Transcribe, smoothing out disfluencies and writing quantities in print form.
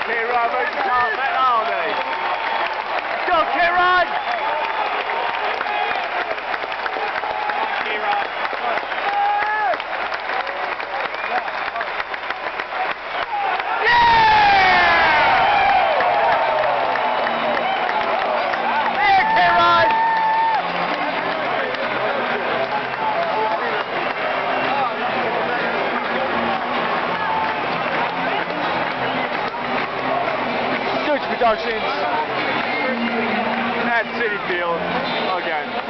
K-Rod versus Holliday. Go, K-Rod! K-Rod. Productions at Citi Field again.